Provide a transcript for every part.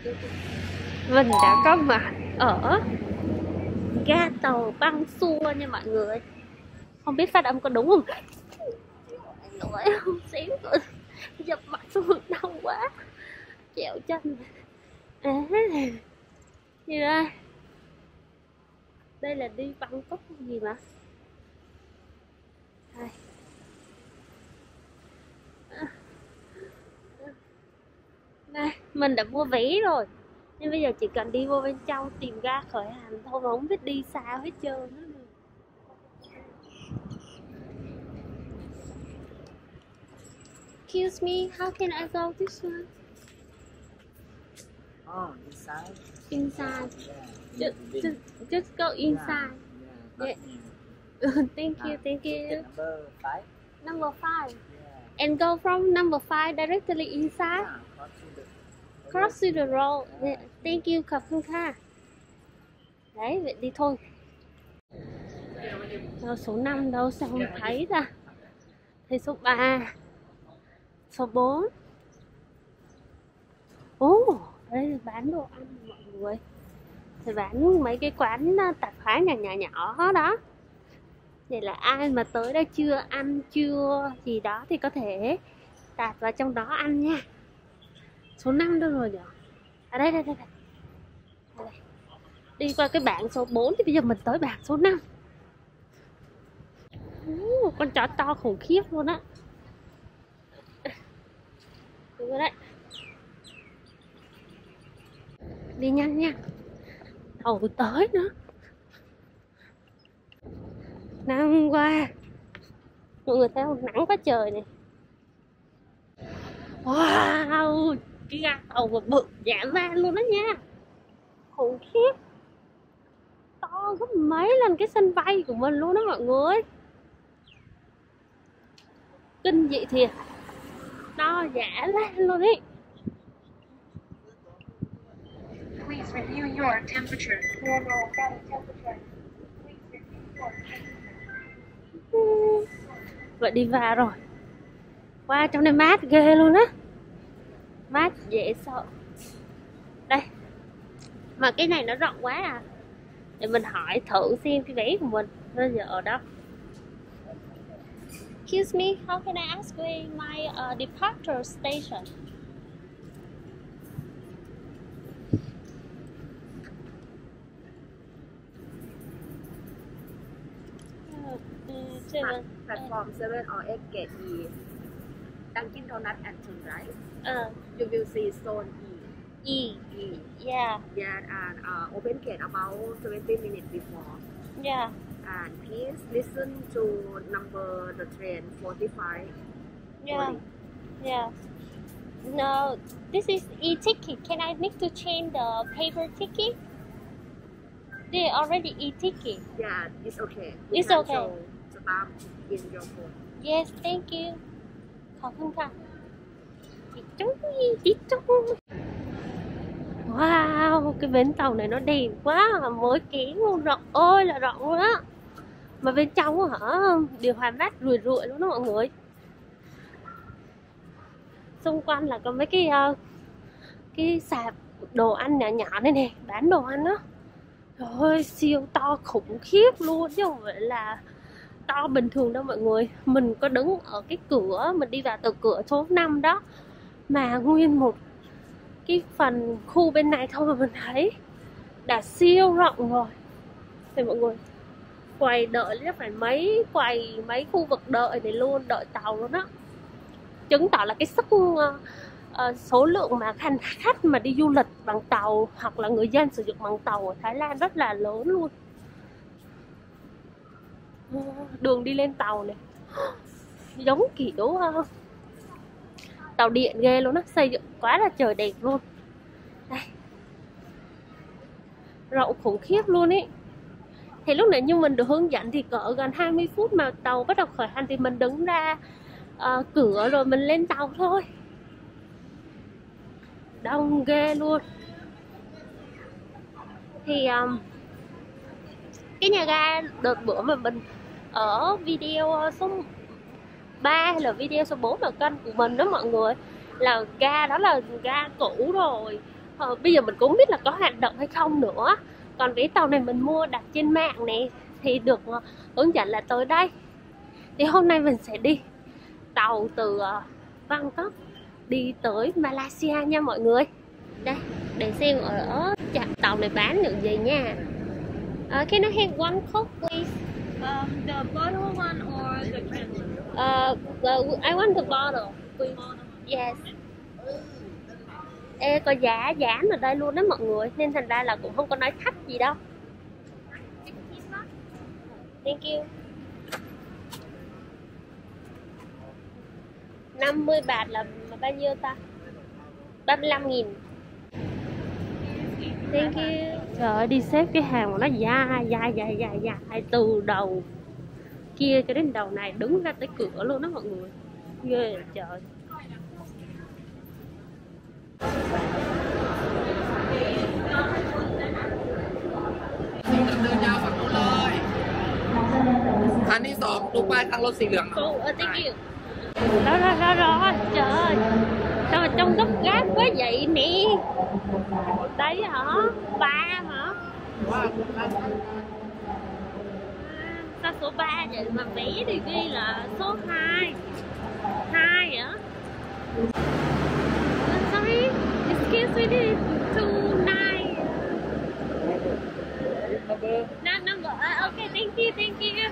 Mình đã có mặt ở ga tàu Băng Xua nha mọi người. Không biết phát âm có đúng không? Nổi không xíu rồi. Dập mặt xuống đau quá. Chẹo chân. Gì đây? Đây là đi Bangkok gì mà? Đây. Đây, mình đã mua vé rồi. Nhưng bây giờ chỉ cần đi vô bên trong tìm ga khởi hành thôi mà không biết đi sao hết trơn nữa. Excuse me, how can I go this way? Oh, inside? Inside. Yeah. Just go inside. Yeah. Thank you, thank you. Number 5? Number 5. Yeah. And go from number 5 directly inside. Yeah, Cross to the road. Yeah. Thank you, cảm ơnค่ะ. Đấy, vậy đi thôi. Số 5 đâu sao không thấy ra. Thấy số 3, số 4. Đây là bán đồ ăn mọi người. Thì bán mấy cái quán tạp hóa nhỏ đó. Vậy là ai mà tới đây chưa ăn chưa gì đó thì có thể tạt vào trong đó ăn nha. Số 5 đâu rồi nhỉ? À đây. Đi qua cái bảng số 4 thì bây giờ mình tới bảng số 5. Con chó to khủng khiếp luôn á. Đúng rồi đấy. Đi nhanh nha. Hầu tới nữa. Nắng quá. Mọi người thấy không? Nắng quá trời này. Wow, cái ga tàu mà bự dã man luôn đó nha. Khủng khiếp. To gấp mấy lần cái sân bay của mình luôn đó mọi người. Kinh dị thiệt. To dã man luôn ý. Please review your temperature. Vậy đi vào rồi. Wow, trong này mát ghê luôn á. Mát dễ sợ. Đây. Mà cái này nó rộng quá à. Để mình hỏi thử xem cái vé của mình bây giờ ở đâu. Excuse me, how can I ask where my departure station? Platform 7 or 8 gate E. Dunkin' Donuts and Turn right. You will see zone E. Yeah. Yeah, and open gate about 20 minutes before. Yeah. And please listen to number the train 45. Yeah. Yeah. No, this is e-ticket. Can I need to change the paper ticket? They already e-ticket. Yeah, it's okay. It's okay. Show stamp in your phone. Yes, thank you.ขอบคุณค่ะchị chú. Wow, cái bến tàu này nó đẹp quá, mới kiến luôn, rộng ơi là rộng luôn á. Mà bên trong hả, điều hòa mát rùi luôn đó mọi người. Xung quanh là có mấy cái sạp đồ ăn nhỏ này nè, bán đồ ăn đó. Trời ơi, siêu to khủng khiếp luôn chứ không phải là to bình thường đâu mọi người. Mình có đứng ở cái cửa, mình đi vào từ cửa số 5 đó, mà nguyên một cái phần khu bên này thôi mà mình thấy đã siêu rộng rồi. Thì mọi người, quầy đợi chắc phải mấy khu vực đợi này luôn, đợi tàu luôn đó. Chứng tỏ là cái sức số lượng mà khách mà đi du lịch bằng tàu hoặc là người dân sử dụng bằng tàu ở Thái Lan rất là lớn luôn. Đường đi lên tàu này giống kiểu tàu điện ghê luôn á, xây dựng quá là trời đẹp luôn. Đây. Rộng khủng khiếp luôn ý. Thì lúc nãy như mình được hướng dẫn thì cỡ gần 20 phút mà tàu bắt đầu khởi hành thì mình đứng ra cửa rồi mình lên tàu thôi. Đông ghê luôn. Thì cái nhà ga đợt bữa mà mình ở video số 3 hay là video số 4 là kênh của mình đó mọi người, là ga đó là ga cũ rồi. Bây giờ mình cũng không biết là có hoạt động hay không nữa. Còn vé tàu này mình mua đặt trên mạng này thì được hướng dẫn là tới đây. Thì hôm nay mình sẽ đi tàu từ Bangkok đi tới Malaysia nha mọi người. Đây, để xem ở trạm tàu này bán những gì nha. Can I have one coke please? The bottle one or the can? I want the bottle please. Yes. Ê, có giá ở đây luôn đó mọi người, nên thành ra là cũng không có nói thách gì đâu. Thank you. 50 baht là bao nhiêu ta? 35.000. Thank you. Trời ơi, đi xếp cái hàng mà nó dài từ đầu kia cho đến đầu này, đứng ra tới cửa luôn đó mọi người. Ghê vậy trời. Anh đi sọm,ดูป้ายข้างรถสีเหลือง Thank you. Đó, trời ơi. Sao mà trông gấp gáp quá vậy nè. Đấy hả? 3 hả? Sao số 3 vậy mà vé thì ghi là số 2. 2 hả? Sorry, excuse me, 29. Number. Okay, thank you.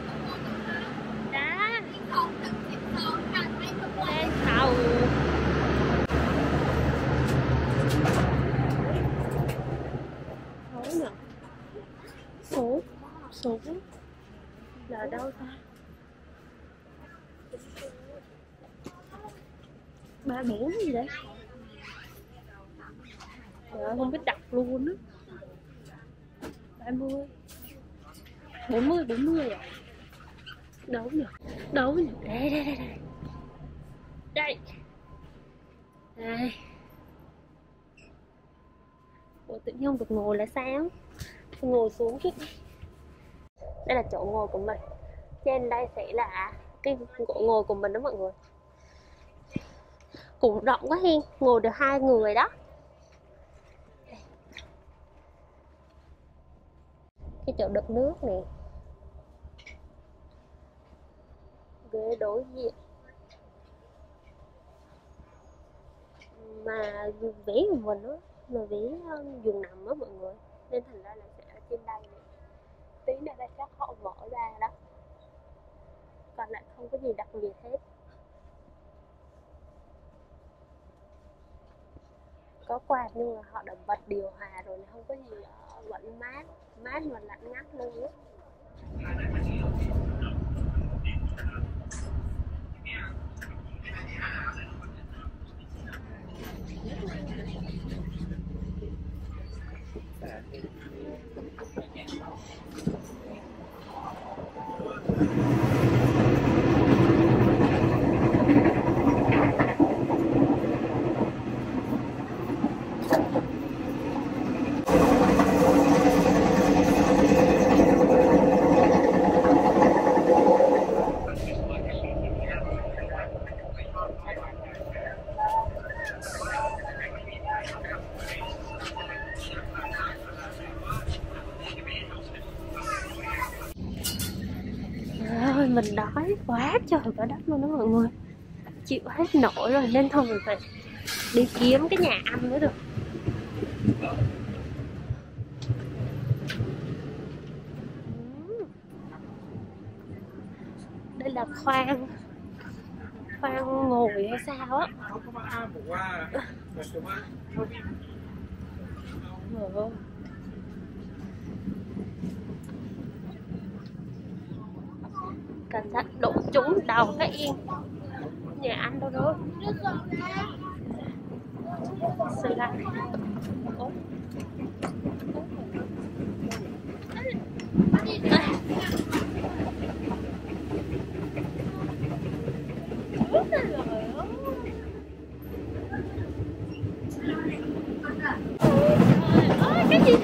Đã. Lên tàu. Số là đâu ta? 34 gì đấy? Trời ơi, không biết đọc luôn á. 30 40 à? Đâu nhỉ? Đây. Ủa, tự nhiên không được ngồi là sao? Ngồi xuống chút. Đây là chỗ ngồi của mình. Trên đây sẽ là cái chỗ ngồi của mình đó mọi người. Cũng rộng quá hen, ngồi được 2 người đó. Cái chỗ đựng nước nè. Ghế đối diện. Mà vé của mình đó là vé giường nằm đó mọi người, nên thành ra là sẽ ở trên đây này. Tí nữa đây chắc họ mở ra đó, còn lại không có gì đặc biệt hết. Có quạt nhưng mà họ đã bật điều hòa rồi, không có gì vẫn mát mà lạnh ngắt luôn á. Mình đói quá trời cả đất luôn đó mọi người, chịu hết nổi rồi, nên thôi mình phải đi kiếm cái nhà ăn mới được. Đây là khoang ngồi hay sao á. Cẩn thận đụng trúng đầu cái yên. Nhà ăn đâu rồi. Sợi lại. Cái gì?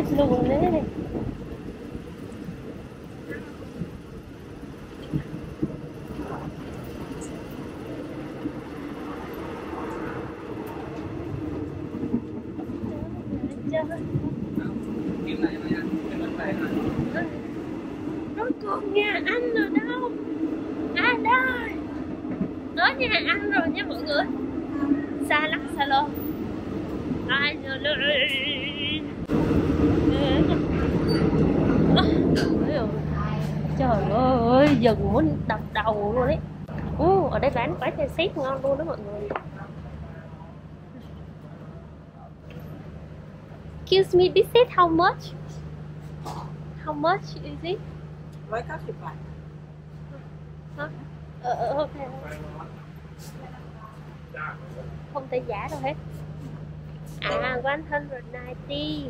hết luôn đấy. Rốt cuộc nhà ăn ở đâu? À đây, tới nhà ăn rồi nha mọi người. Xa lắc xa lô. Ai giờ trời ơi, dừng muốn đập đầu luôn đấy. Ở đây bán quái chai xếp ngon luôn đó mọi người. Excuse me, this is how much? How much is it? 190 บาท Ok. Không tay giá đâu hết. À, 190.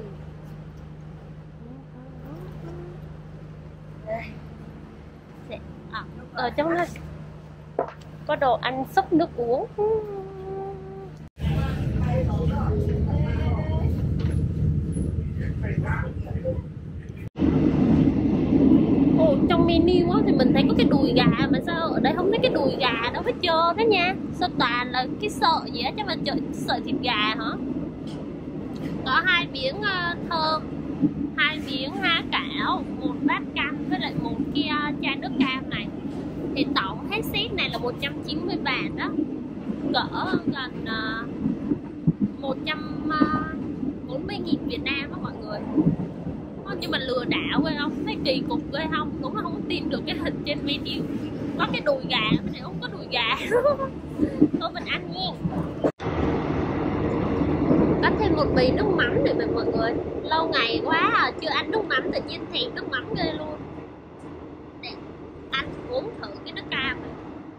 Ở trong này có đồ ăn, súp, nước uống. Trong menu á thì mình thấy có cái đùi gà, mà sao ở đây không thấy cái đùi gà đâu hết trơn đó nha. Sao toàn là cái sợi gì á, chứ mà sợi thịt gà hả? Có 2 miếng thơm, 2 miếng há cảo, 1 bát canh với lại 1 kia chai nước cam này. Thì tổng hết set này là 190 bạt đó, cỡ gần 140.000 Việt Nam đó mọi người. Nhưng mà lừa đảo ghê không? Thấy kỳ cục ghê không? Cũng là không tin được cái hình trên menu. Có cái đùi gà, cái này không có đùi gà. Thôi mình ăn nha. Có thêm một bì nước mắm này mọi người. Lâu ngày quá chưa ăn nước mắm, tự nhiên thèm nước mắm ghê luôn. Để ăn uống thử cái nước cam này.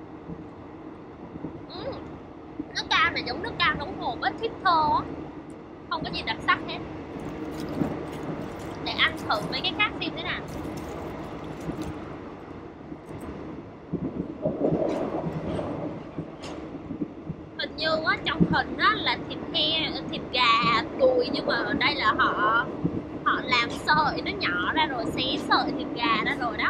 Nước cam này giống nước cam đóng hộp á, thít thơ á. Không có gì đặc sắc hết. Để ăn thử mấy cái khác xem thế nào. Hình như á, trong hình á là thịt gà đùi, nhưng mà ở đây là họ làm sợi nó nhỏ ra rồi, xé sợi thịt gà ra rồi đó.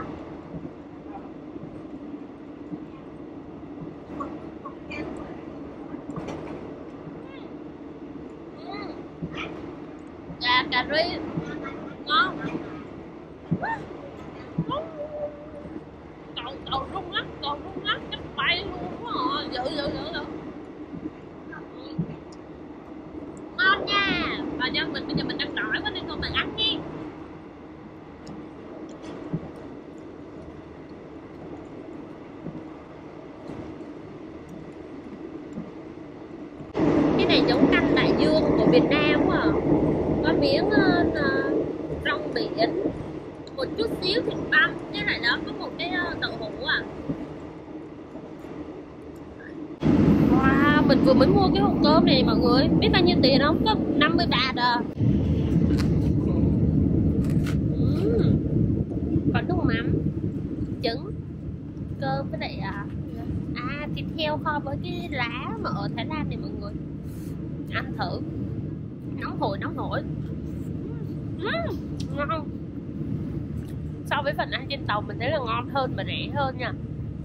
Gà cà ri ngon. Cầu rung lắc chắc bay luôn quá à. Dữ ngon nha. Và nhân mình bây giờ mình đang đói quá nên thôi mình ăn nha. Cái này giống canh đại dương của Việt Nam quá à. Có miếng rong biển, một chút xíu thịt băm, cái này đó có một cái đậu hũ à. Wow, mình vừa mới mua cái hộp cơm này mọi người, biết bao nhiêu tiền không? Có 50 bạt à. Còn nước mắm, trứng, cơm với lại thịt heo kho với cái lá mà ở Thái Lan này mọi người. Ăn thử. Nóng hổi. Ngon. So với phần ăn trên tàu mình thấy là ngon hơn và rẻ hơn nha.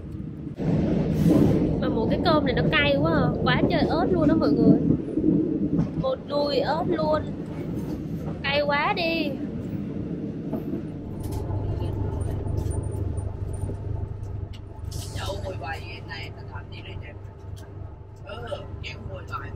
Mà một cái cơm này nó cay quá à. Quá trời ớt luôn đó mọi người. Một đùi ớt luôn. Cay quá đi. Dẫu 17 này ta làm gì đây em? Kéo 17.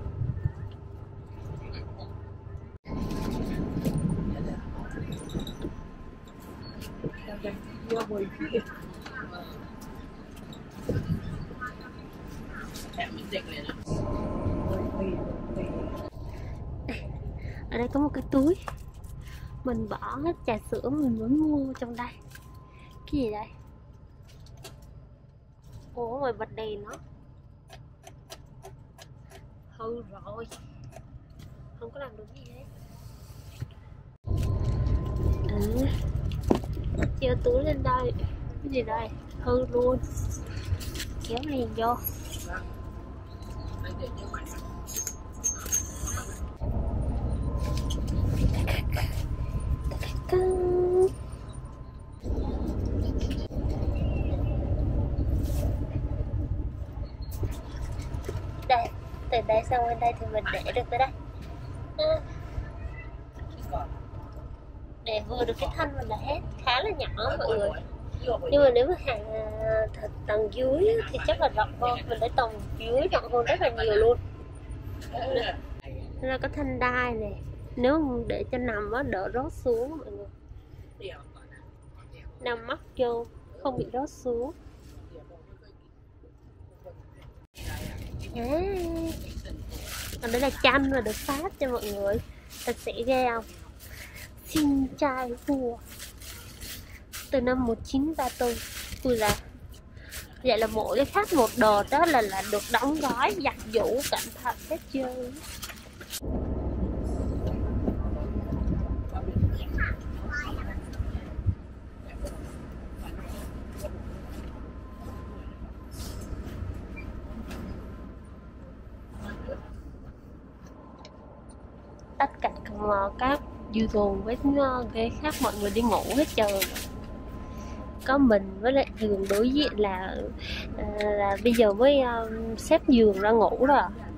Ở đây có một cái túi mình bỏ trà sữa mình mới mua trong đây. Cái gì đây? Ủa ngoài bật đèn nó hư rồi, không có làm được gì hết. Treo túi lên đây. Cái gì đây? Hư luôn. Kéo này vô. đây, xong bên đây thì mình để được tới đây. Để vừa được cái thân mình là hết, khá là nhỏ mọi người. Nhưng mà nếu mà hàng thật tầng dưới thì chắc là rộng hơn, mình lấy tầng dưới rộng hơn rất là nhiều luôn. Đây là có thanh đai này, nếu để cho nằm á đỡ rớt xuống mọi người, nằm mắc vô không bị rớt xuống. Còn đây là chanh mà được phát cho mọi người, thật sẽ ghê không? Xin trai vua từ năm 1934. Ui là vậy là mỗi cái khác một đợt đó là được đóng gói giặt giũ cẩn thận hết trơn. Tất cả các YouTube với ghế khác mọi người đi ngủ hết trơn. Có mình với lại giường đối diện là bây giờ mới xếp giường ra ngủ rồi.